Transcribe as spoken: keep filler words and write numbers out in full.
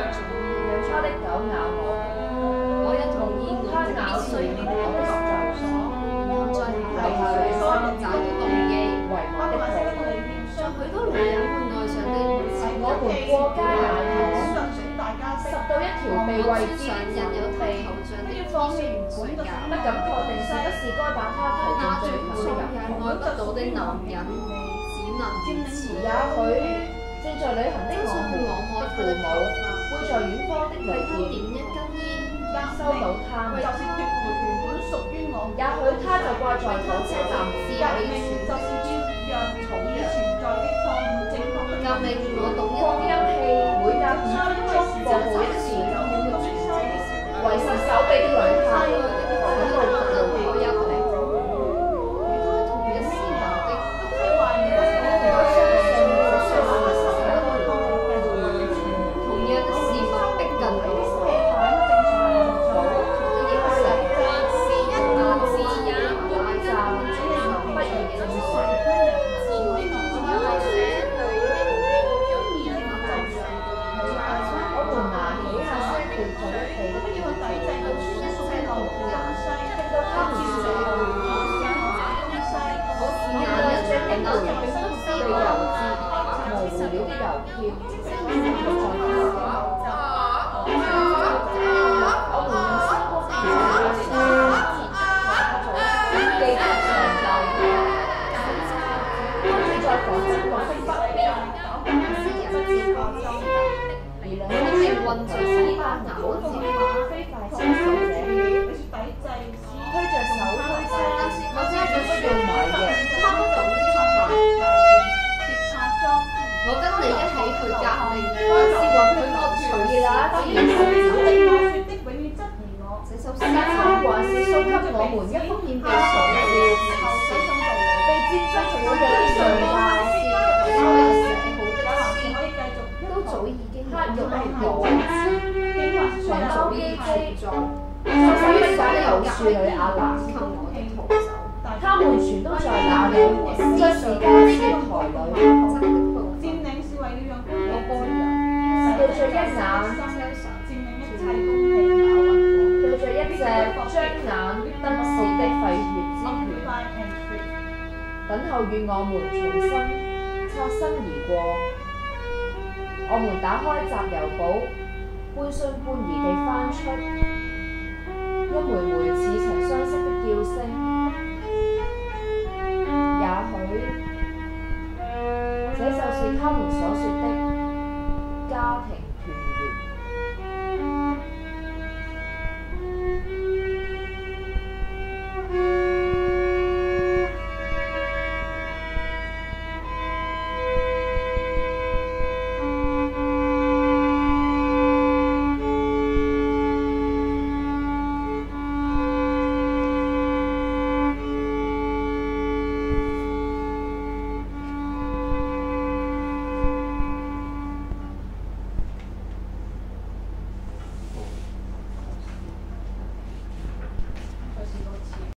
他的狗咬我， 我也同意我他們咬必須碎了我的就所， 然後在下流嘅方找到動機。 為我的破壞。 在許多女人會愛上的我們過街買果，拾到一條被為之上印有頭像的 T 恤唔睡覺， 不敢確定是不是該把它投進那最最後的愛入口。 不到的男人，只能如此。 也許正在旅行的我們的父母，背在遠方的為他點旅一根煙， 收到他們， 就是奪回原本屬於我。 也許他就掛在火車站革命就是要讓從已存在的錯誤正確的革命我懂一擴音器每隔五分鐘播報一次，為是手臂的旅客，一路一路開一路。 與他同一時代的，同樣的事物逼近你。他們全都在那裏，在時間的月台裏。 佔領是為了讓官員對着一眼， 佔領一切公平咬暈對着一隻張眼瞪視的廢血之犬，等候與我們重新擦身而過。我們打開集郵簿，半信半疑地翻出一枚枚似曾相識的叫聲。也許這就是他們所說